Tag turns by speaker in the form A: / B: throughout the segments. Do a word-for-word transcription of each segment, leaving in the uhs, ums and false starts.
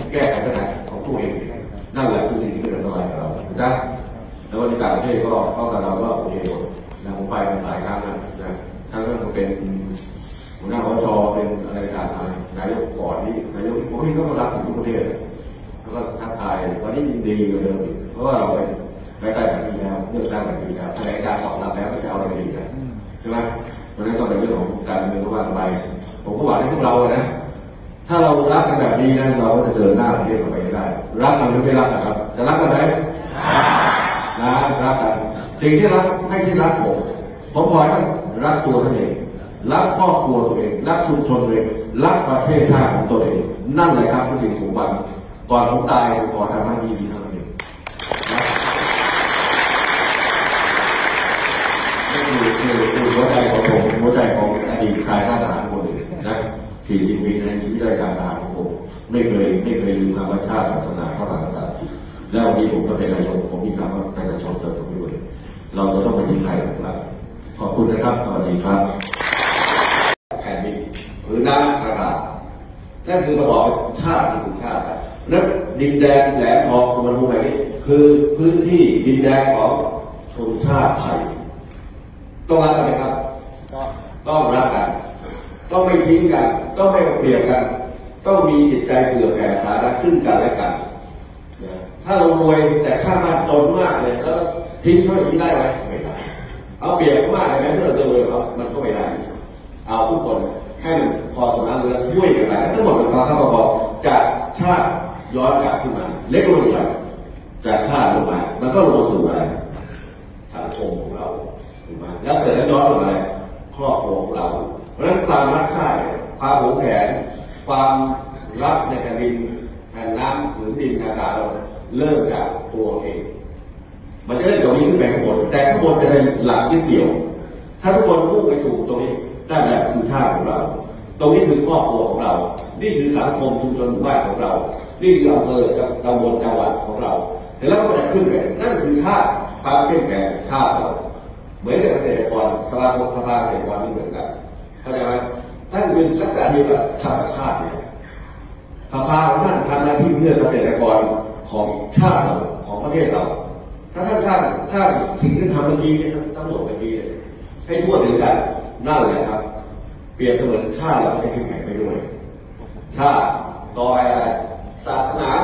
A: แก้ไขปัญหาของตัวเองนั่นแหละคือสิ่งที่เป็นอันตรายกับเรานะแล้ววันนี้ต่างประเทศก็ก็กับเราว่าโอเคนะผมไปหลายครั้งนะนะทั้งเรื่องเป็นหัวหน้าอชเป็นอะไรต่างๆนายกก่อนนี่นายกผมนี่ก็รักทุกประเทศแล้วก็ทักทายวันนี้ยินดีกว่าเดิมเพราะว่าเราเป็นไปใกล้แบบนี้แล้วเลือกตั้งแบบนี้แล้วแถลงการตอบรับแล้วจะเอาอะไรดีกันใช่ไหมเพราะฉะนั้นก็เป็นเรื่องของการเมืองว่าไปผมก็หวังให้พวกเรานะถ้าเรารักกันแบบนี้นะเราก็จะเดินหน้าประเทศต่อไปได้รักกันหรือไม่รักนะครับจะรักกันไหมนะรักกันสิ่งที่รักให้ที่รักผมผมขอให้ท่านรักตัวท่านเองรักครอบครัวตัวเองรักชุมชนตัวเองรักประเทศชาติของตัวเองนั่นแหละครับคือสิ่งถูกบังก่อนผมตายผมขอทำหน้าที่นี้เท่านั้นเองนี่คือคือหัวใจของผมหัวใจของอดีตชายทหารคนหนึ่งนะสี่สิบปีในชีวิตราชการทหารของผมไม่เคยไม่เคยลืมคำว่าชาติศาสนาพระมหากษัตริย์แล้ววันนี้ผมก็เป็นนายกผมมีคำว่าประชาชนเติมไปด้วยเราจะต้องไปทิ้งใครนะครับขอบคุณนะครับสวัสดีครับแผ่นดินพื้นน้ำอากาศนั่นคือระบอบชาติคือชาตินั้นดินแดนแหลมทองคุณมันรู้ไหมนี่คือพื้นที่ดินแดนของชนชาติไทยต้องรักกันไหมครับต้องรักกันต้องไม่ทิ้งกันต้องไม่เปลี่ยนกันต้องมีจิตใจเผื่อแผ่สาระซึ่งกันและกันถ้าเรารวยแต่ข้ามาจนมากเลยแล้วทิ้งเขาอย่างนี้ได้ไหมไม่ได้เอาเปรียบมากเลยนะเพื่อจะรวยเขามันก็ไม่ได้เอาทุกคนให้มันพอสมานเรือช่วยกันไปทั้งหมดเป็นความเข้าใจจากชาติย้อนกลับขึ้นมาเล็กลงไปจากชาติลงมามันก็ลงมาสู่อะไรสังคมของเราถูกไหมแล้วเสร็จแล้วย้อนลงมาครอบครัวของเราเพราะฉะนั้นความรักชาติความหวงแหนความรักในแผ่นดินแผ่นน้ำหรือดินอากาศเราเริ่มจากตัวเองมันจะได้เดี๋ยวนี้ขึ้นไปข้างบนแต่ข้างบนจะเป็นหลักยึดเดี่ยวถ้าทุกคนมุ่งไปสู่ตรงนี้ได้แบบคือชาติของเราตรงนี้คือครอบครัวของเรานี่คือสังคมชุมชนหมู่บ้านของเรานี่คืออำเภอตำบลจังหวัดของเราแต่แล้วก็จะขึ้นไปนั่นคือชาติความเข้มแข็งชาติเราเหมือนกับเกษตรกรสภาสภาเกษตรกรที่เหมือนกันเข้าใจไหมท่านเป็นลักษณะเดียวกับชาติชาติเนี่ยสภาของท่านทำหน้าที่เพื่อเกษตรกรของชาติเราของประเทศเราถ้าท่านสร้างสร้างถึงที่ทำเมื่อกี้เนี่ยทั้งหมดเมื่อกี้เลยให้ทั่วถึงกันนั่นแหละครับเปรียบเสมือนชาติเราจะเข้มแข็งไปด้วยชาติต่อไปอะไรศาสนา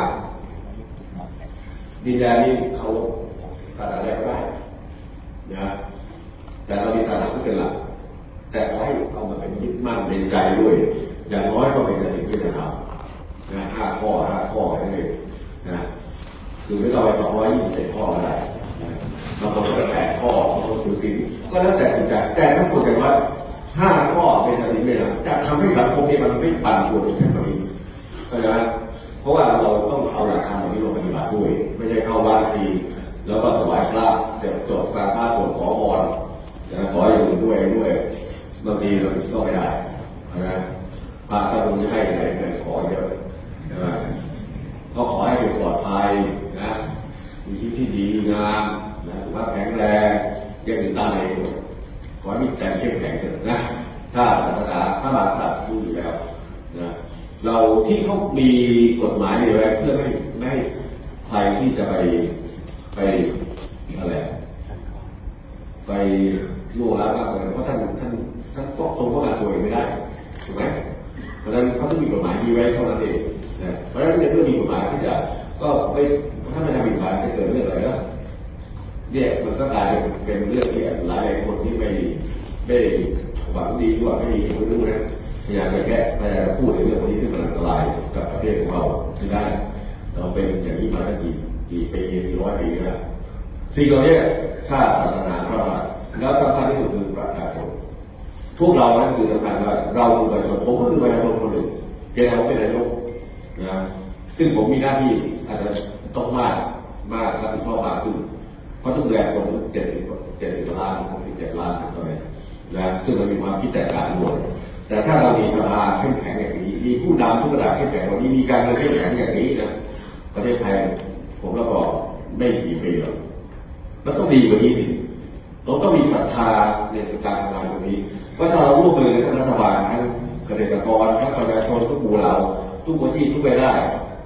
A: ดินแดนนี้เขาศาสนาแรกได้นะแต่เรามีศาสนาที่เป็นหลักแต่ขอให้เอามาเป็นยึดมั่นในใจด้วยอย่างน้อยก็เป็นสิ่งที่จะทำนะห้าข้อห้าข้อนั่นเองนะคือไม่ต้องไปสองร้อยยี่สิบเจ็ดข้อก็ได้บางคนก็แปดข้อบางคนถือศีลก็แล้วแต่ใจแต่ถ้าคนใจว่าห้าข้อเป็นสิ่งไม่ละจะทำให้สังคมนี้มันไม่ปั่นป่วนอีกแค่นี้เข้าใจไหมเพราะว่าเราต้องเอาหลักธรรมนี้ลงปฏิบัติด้วยไม่ใช่เข้าวัดทีแล้วก็ถวายพระเสร็จจบการพระสวดขอบอนขออย่างอื่นด้วยด้วยบางทีเราก็ไม่ได้นะพระถ้าคุณจะให้อะไรไปขอเยอะนะก็ขอให้เป็นปลอดภัยนะมีชีวิตที่ดีงามนะสุขภาพแข็งแรงยังถึงตามเองขอให้มีแต่เข้มแข็งเถอะนะถ้าศาสนาพระมหากษัตริย์สู้อยู่แล้วนะเราที่เขามีกฎหมายอยู่แล้วเพื่อไม่ไม่ให้ใครที่จะไปไปอะไรไปล่วงล้ำมากกว่าเพราะท่านท่านท่านต้องทรงพระบาทตัวเองไม่ได้ถูกไหมเพราะฉะนั้นเขาต้องมีกฎหมายมีไว้เท่านั้นเองนะเพราะฉะนั้นเมื่อมีกฎหมายที่จะก็ไม่ถ้าไม่ทำกฎหมายจะเกิดเรื่องอะไรก็เนี่ยมันก็กลายเป็นเป็นเรื่องที่หลายหลายคนที่ไม่ไม่หวังดีว่าไม่ดีไม่รู้นะพยายามไปแก้ไปพูดในเรื่องนี้ที่มันอันตรายกับประเทศของเราไม่ได้เราเป็นอย่างนี้มาตั้งกี่กี่ปีกี่ร้อยปีแล้วสิ่งเหล่านี้ชาติศาสนาพระมหากษัตริย์แล้วสำคัญที่สุดคือประชาชนพวกเรานั่นคือสำคัญว่าเราคือประชาชนผมก็คือประชาชนคนหนึ่งเพียงแต่ผมเป็นนายกนะซึ่งผมมีหน้าที่อาจจะต้องมากมากรับผิดชอบมากขึ้นเพราะต้องดูแลคนเจ็ดสิบเจ็ดสิบล้านสิบเจ็ดล้านตอนนี้นะซึ่งมันมีความคิดแตกต่างกันหมดแต่ถ้าเรามีสภาเข้มแข็งอย่างนี้มีผู้นำทุกระดับเข้มแข็งวันนี้มีการเมืองเข้มแข็งอย่างนี้นะประเทศไทยผมแล้วก็ไม่กี่ปีหรอกมันต้องดีกว่านี้เราต้องมีศรัทธาในการทำงานตรงนี้ว่าถ้าเราร่วมมือทั้งรัฐบาลทั้งเกษตรกรทั้งประชาชนทุกหมู่เหล่าทุกอาชีพทุกรายได้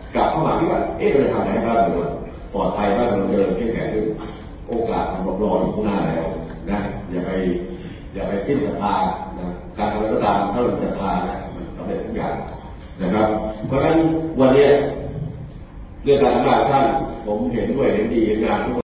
A: กลับเข้ามาที่ว่าเอ๊ะเราจะทำให้บ้านเมืองปลอดภัยบ้านเมืองเดินเข้มแข็งขึ้นโอกาสมันรออยู่ข้างหน้าแล้วนะอย่าไปอย่าไปสิ้นศรัทธานะการทำอะไรก็ตามถ้าเราศรัทธานะมันสำเร็จทุกอย่างนะครับเพราะฉะนั้นวันนี้เรื่องการทำงานท่านผมเห็นด้วยเห็นดีเห็นงานทุก